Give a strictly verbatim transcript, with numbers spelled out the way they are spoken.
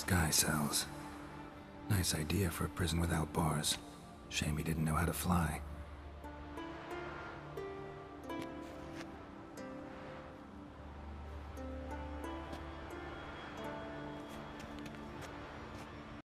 Sky cells. Nice idea for a prison without bars. Shame he didn't know how to fly.